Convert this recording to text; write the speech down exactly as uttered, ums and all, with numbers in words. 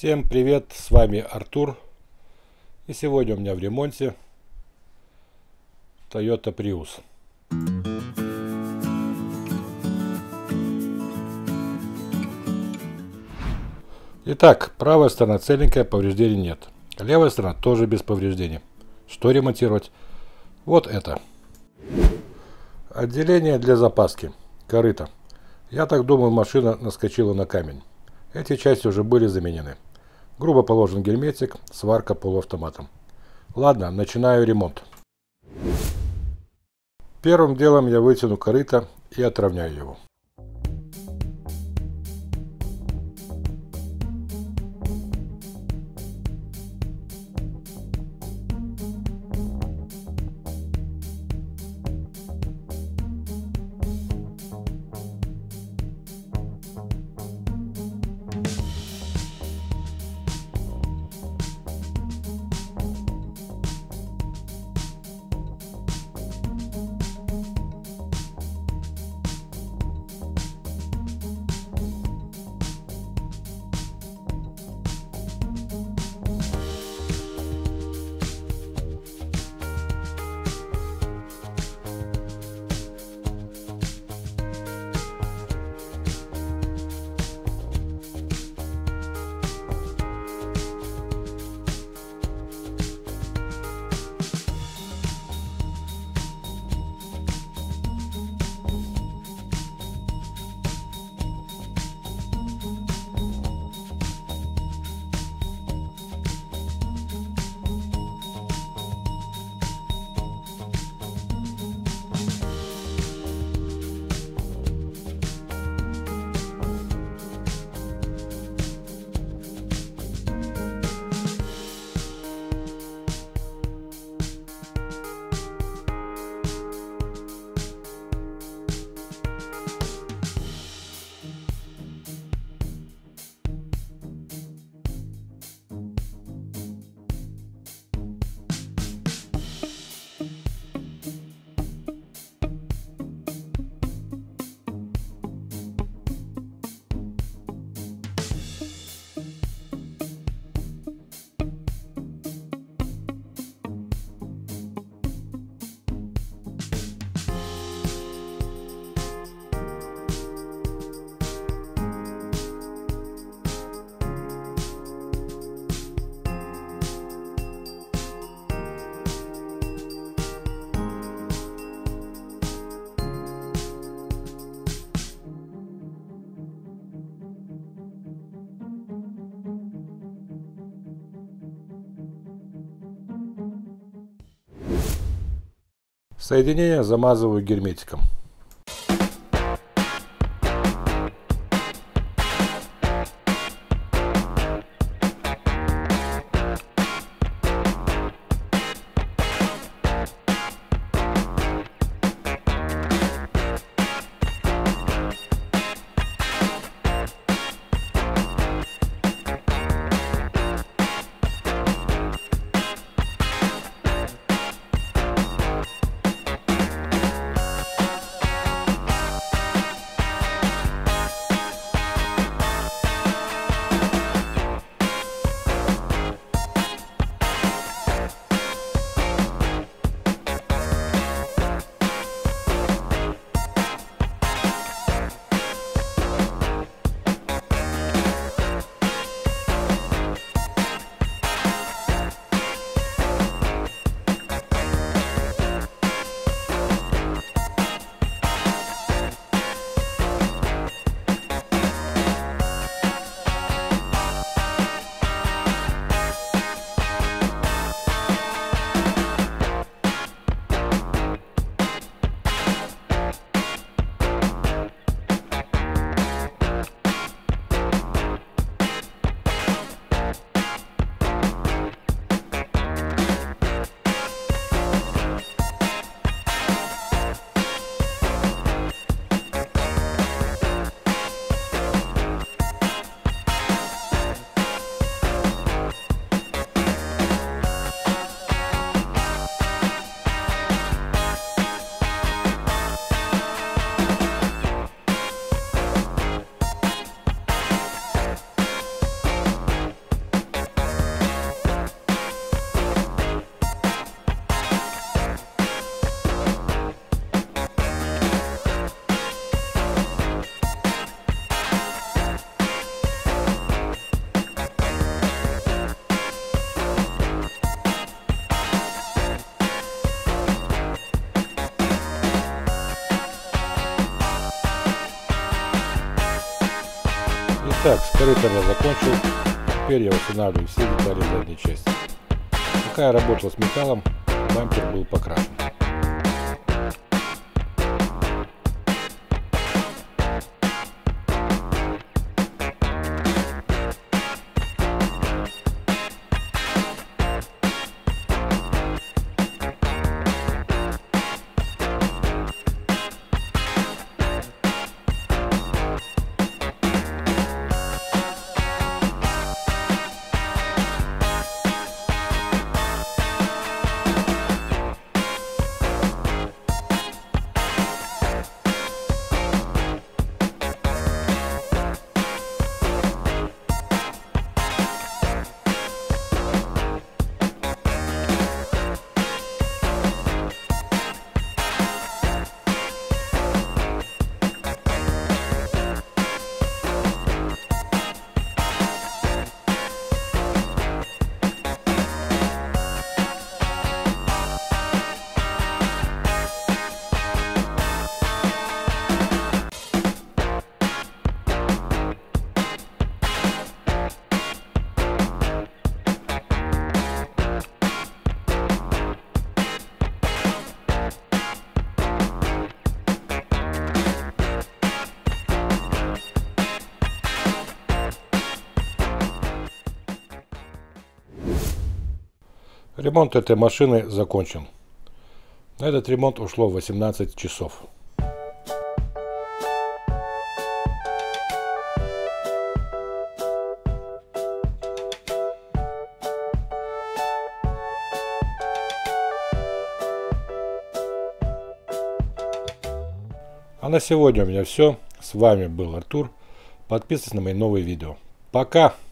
Всем привет, с вами Артур, и сегодня у меня в ремонте Toyota Prius. Итак, правая сторона целенькая, повреждений нет. Левая сторона тоже без повреждений. Что ремонтировать? Вот это. Отделение для запаски. Корыто. Я так думаю, машина наскочила на камень. Эти части уже были заменены. Грубо положен герметик, сварка полуавтоматом. Ладно, начинаю ремонт. Первым делом я вытяну корыто и отровняю его. Соединение замазываю герметиком. Итак, с корытом я закончил. Теперь я устанавливаю все детали задней части. Пока я работал с металлом, бампер был покрашен. Ремонт этой машины закончен. На этот ремонт ушло восемнадцать часов. А на сегодня у меня все. С вами был Артур. Подписывайтесь на мои новые видео. Пока!